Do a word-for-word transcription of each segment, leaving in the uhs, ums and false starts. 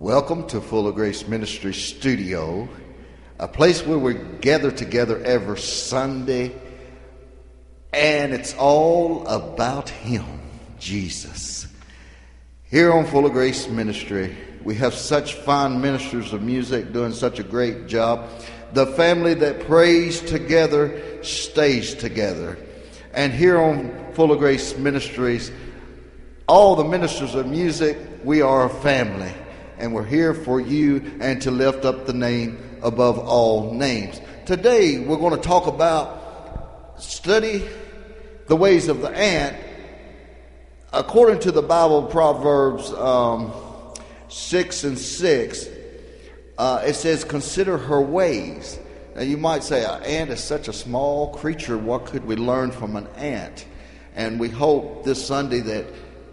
Welcome to Full of Grace Ministry Studio, a place where we gather together every Sunday, and it's all about Him, Jesus. Here on Full of Grace Ministry, we have such fine ministers of music doing such a great job. The family that prays together stays together. And here on Full of Grace Ministries, all the ministers of music, we are a family. And we're here for you and to lift up the name above all names. Today, we're going to talk about study the ways of the ant. According to the Bible, Proverbs um, six and six, uh, it says, consider her ways. Now, you might say, an ant is such a small creature. What could we learn from an ant? And we hope this Sunday that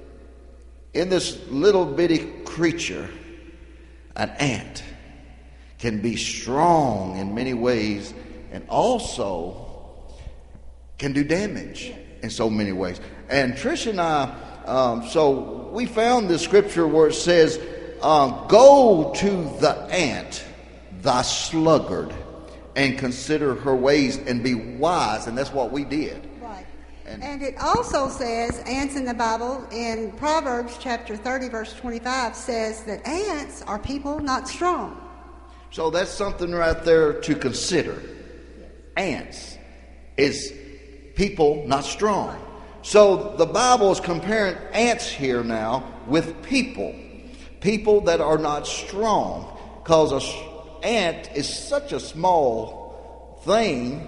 in this little bitty creature, an ant can be strong in many ways and also can do damage in so many ways. And Trish and I, um, so we found this scripture where it says, uh, go to the ant, thy sluggard, and consider her ways and be wise. And that's what we did. And, and it also says, ants in the Bible, in Proverbs chapter thirty, verse twenty-five, says that ants are people not strong. So that's something right there to consider. Ants is people not strong. So the Bible is comparing ants here now with people. People that are not strong. Because an ant is such a small thing,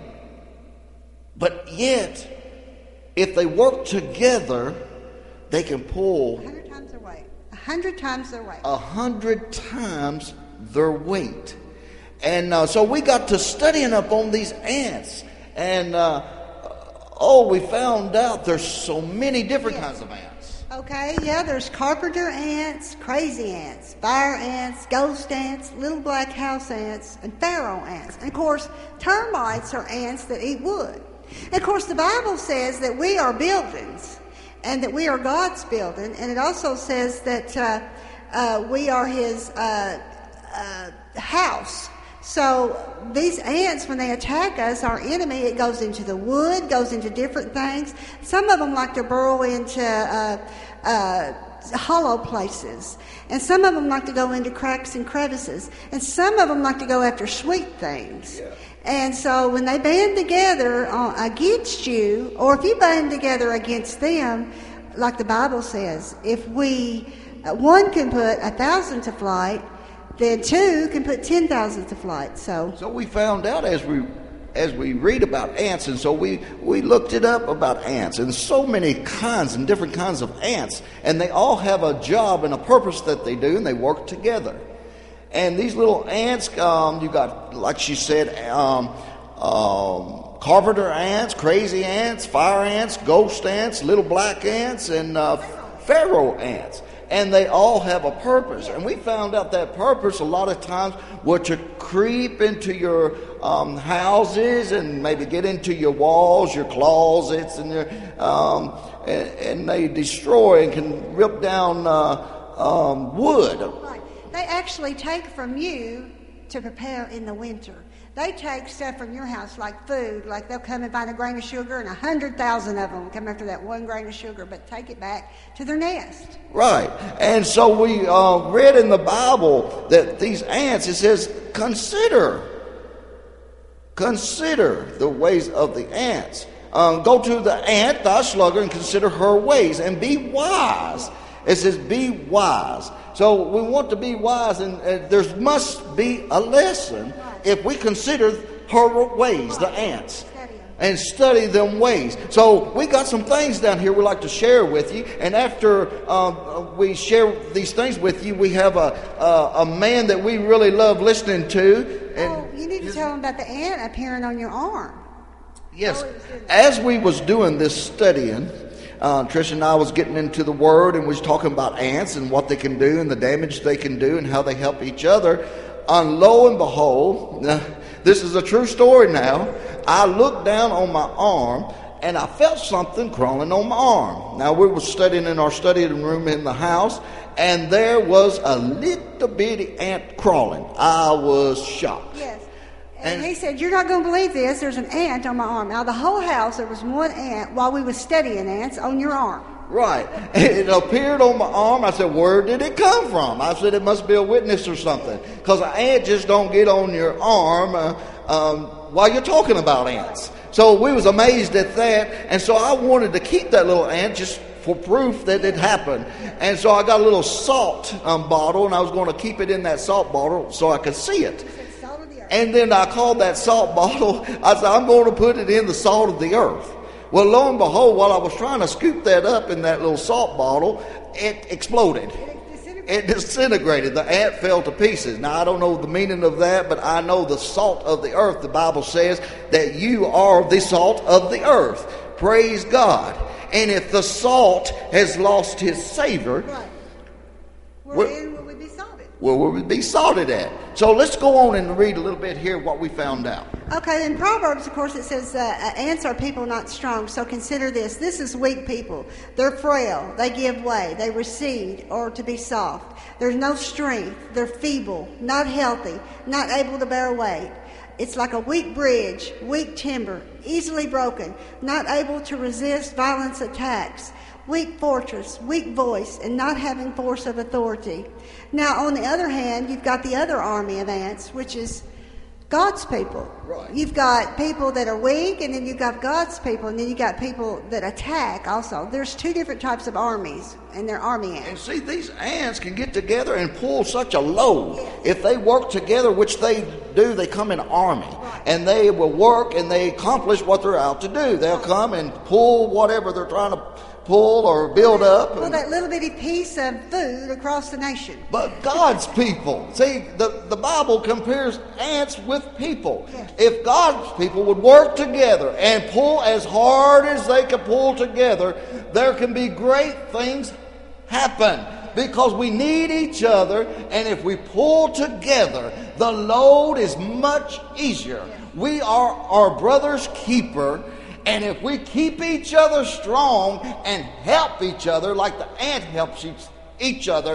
but yet, if they work together, they can pull a hundred times their weight. A hundred times their weight. A hundred times their weight. And uh, so we got to studying up on these ants. And, uh, oh, we found out there's so many different yes. kinds of ants. Okay, yeah, there's carpenter ants, crazy ants, fire ants, ghost ants, little black house ants, and pharaoh ants. And, of course, termites are ants that eat wood. And of course, the Bible says that we are buildings and that we are God's building. And it also says that uh, uh, we are His uh, uh, house. So these ants, when they attack us, our enemy, it goes into the wood, goes into different things. Some of them like to burrow into uh, uh, hollow places. And some of them like to go into cracks and crevices. And some of them like to go after sweet things. Yeah. And so when they band together uh, against you, or if you band together against them, like the Bible says, if we, uh, one can put a thousand to flight, then two can put ten thousand to flight. So so we found out as we as we read about ants, and so we, we looked it up about ants, and so many kinds and different kinds of ants, and they all have a job and a purpose that they do, and they work together. And these little ants, um, you got, like she said, um, um, carpenter ants, crazy ants, fire ants, ghost ants, little black ants, and uh, pharaoh ants. And they all have a purpose. And we found out that purpose a lot of times were to creep into your um, houses and maybe get into your walls, your closets, and your um, and, and they destroy and can rip down uh, um, wood. They actually take from you to prepare in the winter. They take stuff from your house like food, like they'll come and find a grain of sugar, and a hundred thousand of them come after that one grain of sugar, but take it back to their nest. Right. And so we uh, read in the Bible that these ants, it says, consider, consider the ways of the ants. Um, go to the ant, thy sluggard, and consider her ways, and be wise. It says, be wise. So we want to be wise, and uh, there must be a lesson if we consider her ways, the ants, and study them ways. So we got some things down here we'd like to share with you, and after uh, we share these things with you, we have a, a a man that we really love listening to. And oh, you need to tell him about the ant appearing on your arm. Yes, as we was doing this studying, Uh, Trish and I was getting into the Word, and we was talking about ants and what they can do and the damage they can do and how they help each other. And lo and behold, this is a true story now, I looked down on my arm, and I felt something crawling on my arm. Now, we were studying in our studying room in the house, and there was a little bitty ant crawling. I was shocked. Yes. And, And- he said, "You're not going to believe this. There's an ant on my arm." Now, the whole house, there was one ant while we were studying ants on your arm. Right. It appeared on my arm. I said, "Where did it come from?" I said, "It must be a witness or something." Because an ant just don't get on your arm uh, um, while you're talking about ants. So we was amazed at that. And so I wanted to keep that little ant just for proof that it happened. And so I got a little salt um, bottle, and I was going to keep it in that salt bottle so I could see it. And then I called that salt bottle, I said, "I'm going to put it in the salt of the earth." Well, lo and behold, while I was trying to scoop that up in that little salt bottle, it exploded. It disintegrated. The ant fell to pieces. Now, I don't know the meaning of that, but I know the salt of the earth. The Bible says that you are the salt of the earth. Praise God. And if the salt has lost his savor, Right. Where- Where will we be salted? where will we be salted at? So let's go on and read a little bit here what we found out. Okay, in Proverbs, of course, it says, uh, uh, ants are people not strong. So consider this. This is weak people. They're frail. They give way. They recede or to be soft. There's no strength. They're feeble, not healthy, not able to bear weight. It's like a weak bridge, weak timber, easily broken, not able to resist violence attacks. Weak fortress, weak voice, and not having force of authority. Now, on the other hand, you've got the other army of ants, which is God's people. Right. You've got people that are weak, and then you've got God's people, and then you've got people that attack also. There's two different types of armies, and they're army And ants. see, these ants can get together and pull such a load. If they work together, which they do, they come in an army. And they will work and they accomplish what they're out to do. They'll come and pull whatever they're trying to pull or build up. Well, and- that little bitty piece of food across the nation. But God's people, see, the, the Bible compares ants with people. Yes. If God's people would work together and pull as hard as they can pull together, there can be great things happen. Because we need each other, and if we pull together, the load is much easier. We are our brother's keeper. And if we keep each other strong and help each other like the ant helps each, each other,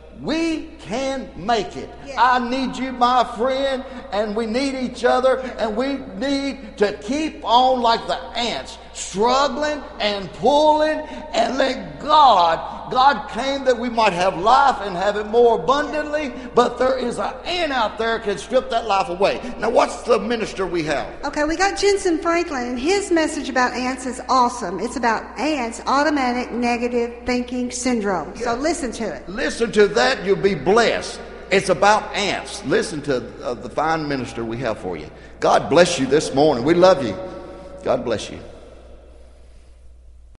we can make it. Yeah. I need you, my friend, and we need each other, and we need to keep on like the ants, struggling and pulling, and let God, God came that we might have life and have it more abundantly, but there is an ant out there that can strip that life away. Now, what's the minister we have? Okay, we got Jensen Franklin, and his message about ants is awesome. It's about ants' automatic negative thinking syndrome. So listen to it. Listen to that, you'll be blessed. It's about ants. Listen to uh, the fine minister we have for you. God bless you this morning. We love you. God bless you.